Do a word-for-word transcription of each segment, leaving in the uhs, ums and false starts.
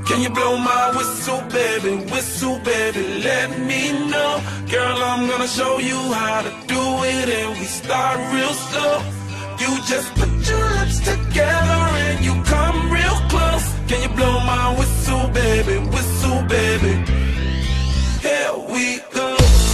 Can you blow my whistle, baby, whistle, baby, let me know. Girl, I'm gonna show you how to do it, and we start real slow. You just put your lips together and you come real close. Can you blow my whistle, baby, whistle, baby? Here we go.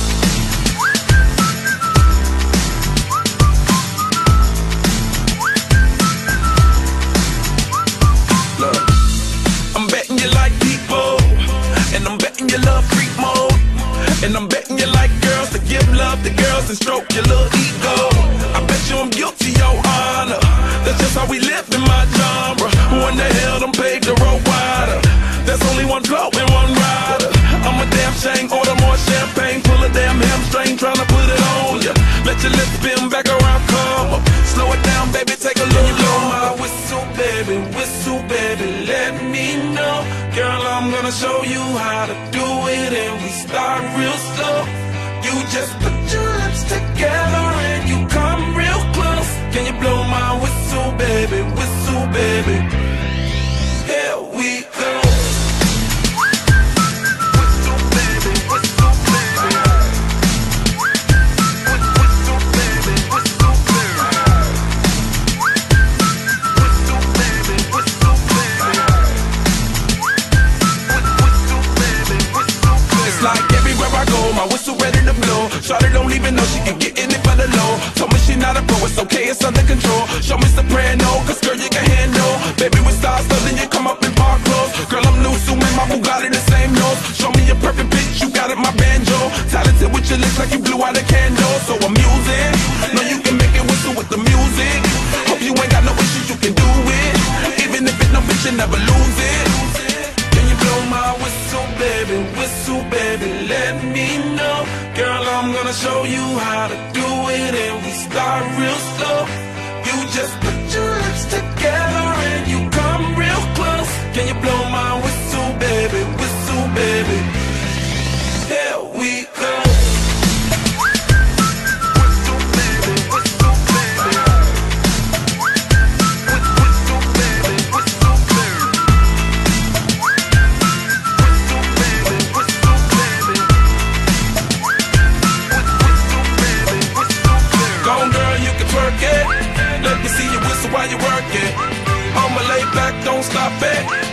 Look, I'm betting you like people, and I'm betting you love freak mode, and I'm betting you like girls to give love to girls and stroke your little ego. I bet you I'm guilty, your honor. That's just how we live in my genre. Who in the hell done paved the road wider? There's only one flow and one rider. I'm a damn shame, order more champagne, pull a damn hamstring, tryna put it on ya. Let your lips spin back around, come up. Slow it down, baby, take a look. You blow my whistle, baby, whistle, baby, let me know. Girl, I'm gonna show you how to do it, and we start real slow. You just put your lips together and you come real close. Can you blow my whistle, baby, whistle, baby? Here we go. Whistle, baby, whistle, baby. Whistle, baby, whistle, baby. Whistle, baby, whistle, baby. Whistle, baby, whistle, baby. It's like everywhere I go, my whistle ready to blow. Shawty don't even know she can get in it for the low. Told me she not a pro, it's okay, it's under control. Show me soprano, cause girl you can handle. Baby with stars, so then you come up in park clothes. Girl I'm new, so my Bugatti the same nose. Show me a perfect pitch, you got it, my banjo. Talented with your lips like you blew out a candle. So I'm using, know you can make it whistle with the music. Hope you ain't got no issues, you can do it. Even if it's no bitch, you never lose it. Can you blow my whistle, baby, whistle, baby, let me know. Girl, I'm gonna show you how to do it, and we start real slow. You just put your lips together and you come real close. Can you blow my whistle, baby, whistle, baby? Here we go. Whistle, baby, whistle, baby. Whistle, baby, whistle, baby. Whistle, baby, whistle, baby. Whistle, baby, whistle, baby. Go on, girl, you can twerk it. Let me see you whistle while you work it. I'ma lay back, don't stop it.